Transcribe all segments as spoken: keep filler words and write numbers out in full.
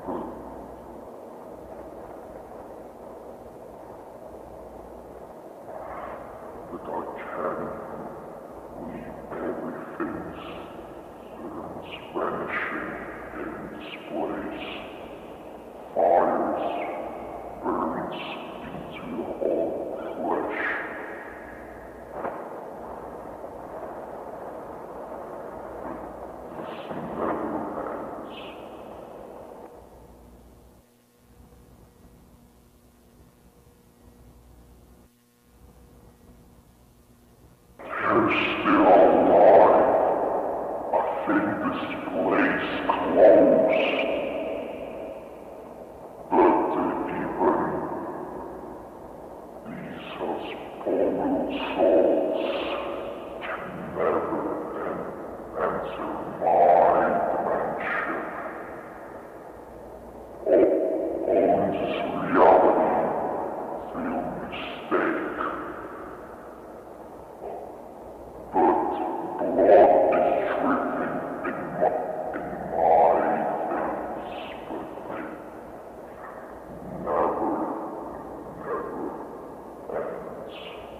But I can leave everything that's vanishing in this place. Fires burns into all flesh. But this never ends. They're still alive. I think this place closed. But even these spoiled souls can never en- enter my dimension. All, all in this reality feel mistake. But blood is dripping in my, in my veins, but it never, never ends.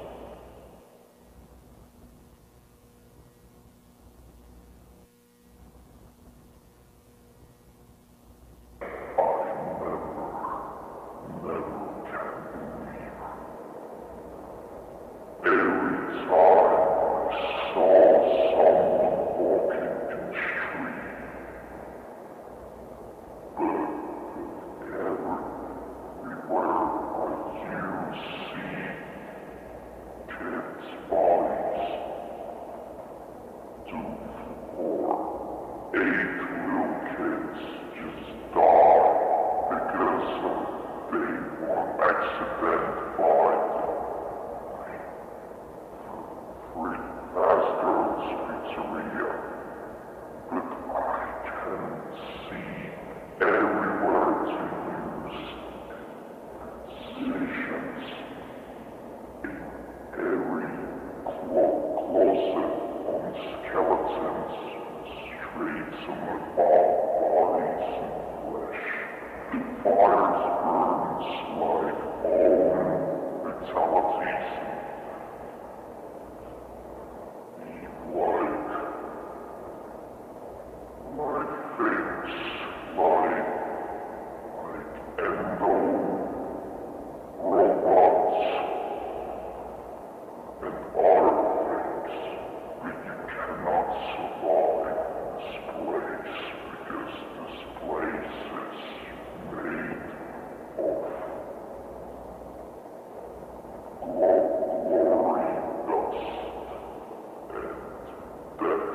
I never, never can believe. Every time I saw someone walking in the street, but everywhere I used to see kids' bodies, two or eight little kids just died because of they were accidented by Free Astro's Pizzeria, but I can see everywhere to use decisions in every clo- closet on skeletons, streets on the bodies and flesh. The fires burns like all fatalities. Like, like things, like, like endo robots and artifacts, but you cannot survive this place because this place is made of glo- glory dust and death.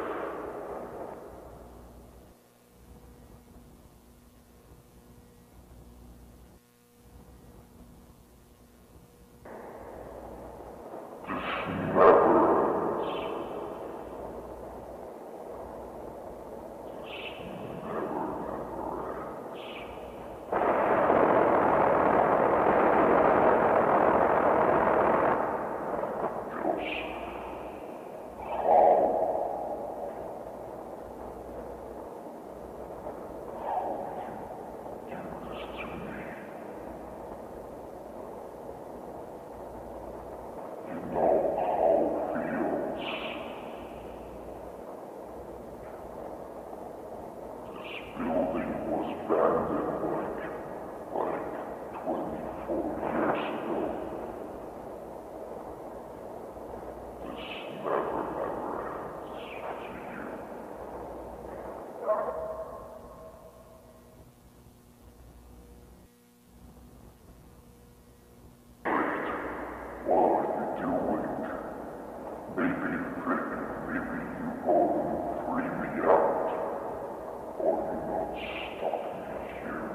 This never ends. This never, never ends. Just how, how you do this to me. You know how it feels. This building was abandoned like, like twenty-four years ago. This never, never ends to you. What are you doing? Maybe, maybe, maybe you won't free me out, or you're not stopping me here.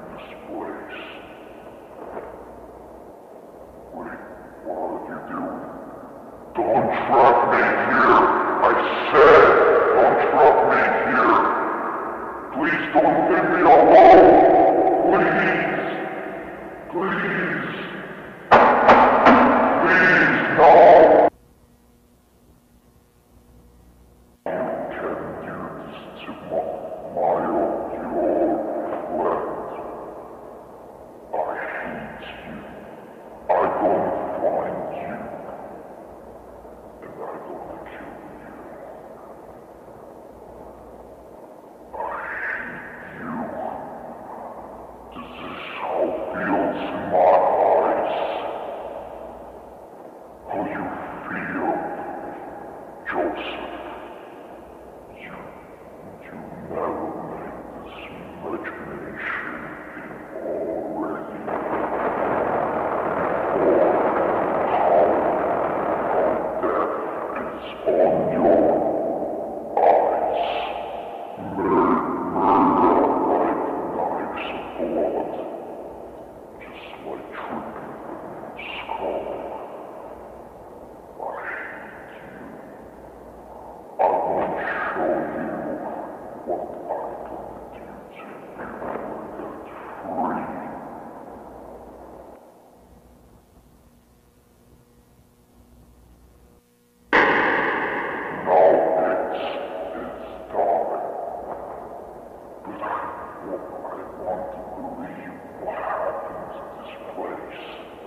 want to believe what happened to this place.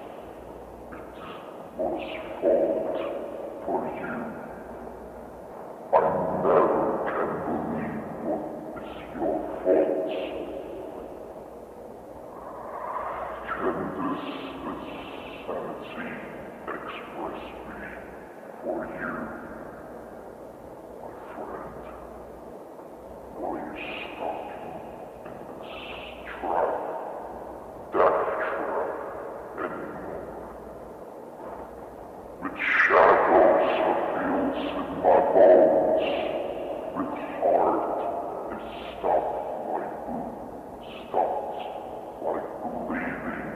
It was fault for you. I never can believe what is your faults. Can this insanity express me for you, my friend? Will you stop in this trap, death trap, anymore? With shadows of feels in my bones, with heart is stopped like stopped like bleeding.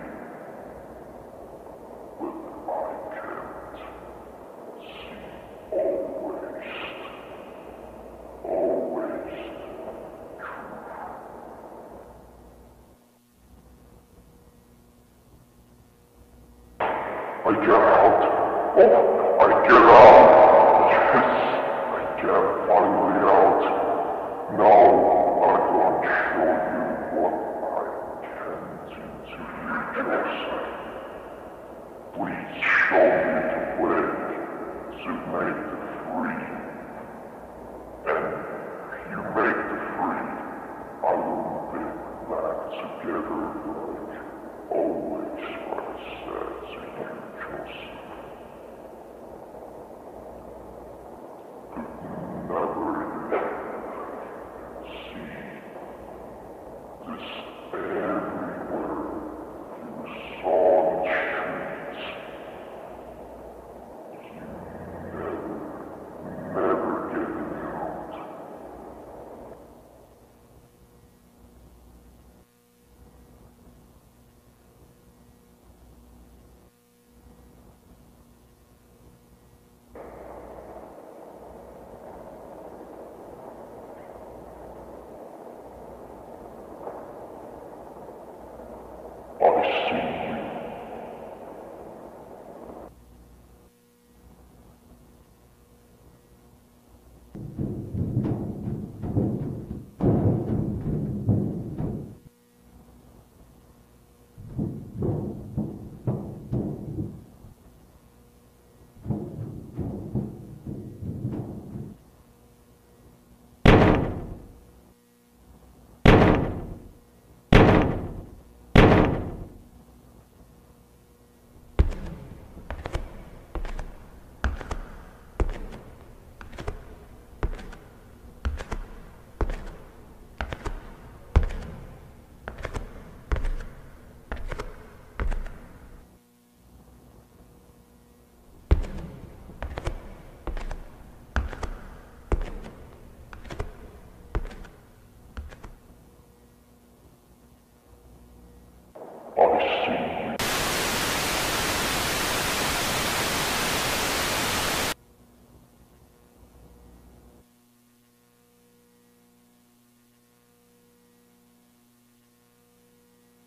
But I can't see always, always truth. I get out. Oh, I get out. Yes, I get finally out. Now I'm going to show you what I can do to you, Joseph. Please show me the way to make the free. And if you make the free, I will be back together like always what I said to you.